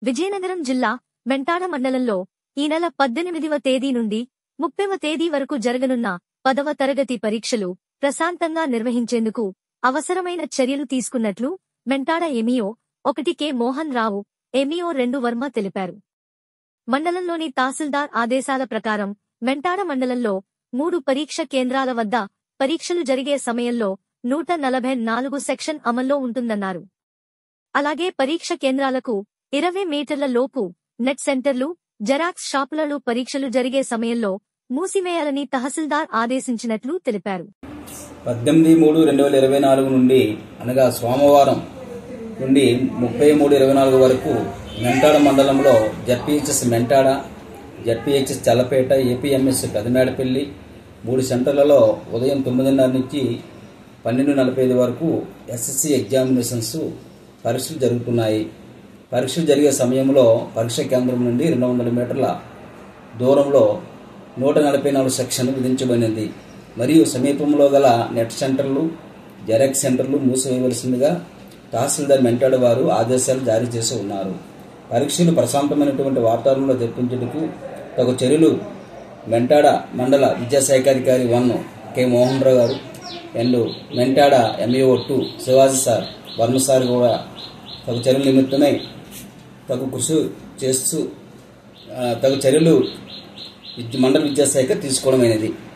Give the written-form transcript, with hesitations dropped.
విజయనగరం జిల్లా మెంటాడ మండలంలో ఈ నెల 18వ తేదీ నుండి 30వ తేదీ వరకు జరగనున్న 10వ తరగతి పరీక్షలు ప్రశాంతంగా నిర్వహించేందుకు అవసరమైన చర్యలు తీసుకున్నట్లు Mentada MEO 1 K Mohan Rao, MEO 2 Varma తెలిపారు. మండలంలోని తహసీల్దార్ ఆదేశాల ప్రకారం మెంటాడ మండలంలో 3 పరీక్ష కేంద్రాల వద్ద పరీక్షలు జరిగే సమయంలో 144 సెక్షన్ అమల్లో ఉంటుందన్నారు. అలాగే పరీక్ష కేంద్రాలకు 20 మీటర్ల లోపు నెట్ సెంటర్లు, జెరాక్స్ షాపులలో పరీక్షలు జరిగే సమయంలో మూసివేయాలని తహసీల్దార్ ఆదేశించినట్లు తెలిపారు. 18/3/2024 నుండి అనగా సోమవారం నుండి 30/3/2024 వరకు మెంటాడ మండలంలో ZPHS Mentada, ZPHS Challapeta, APMS Pedamedapalli 3 సెంటర్లలో ఉదయం 9:30 నుంచి 12:45 వరకు ఎస్ఎస్సి ఎగ్జామినేషన్స్ పరీక్షలు జరుగుతున్నాయి. పరీక్షలు జరిగే సమయంలో పరీక్ష కేంద్రం నుండి 200 మీటర్ల దూరంలో 144 సెక్షన్ విధించబడినది. మరియు సమీపంలో గల నెట్ సెంటర్లు, జెరాక్స్ సెంటర్లు మూసివేయవలసిందిగా తహసీల్దార్ మెంటాడ వారు ఆదేశాలు జారీ చేసి ఉన్నారు. పరీక్షలు ప్రశాంతమైనటువంటి వాతావరణంలో జరిపించేందుకు తగు చర్యలు మెంటాడ మండల విద్యాశాఖాధికారి 1 కె మోహన్ రావు గారు and Mentada MEO 2 Shivaji sir, Varma sir కూడా తగు చర్యల నిమిత్తమై తగు కృషి చేస్తూ తగు చర్యలు మండల విద్యాశాఖ తీసుకోవడమైనది.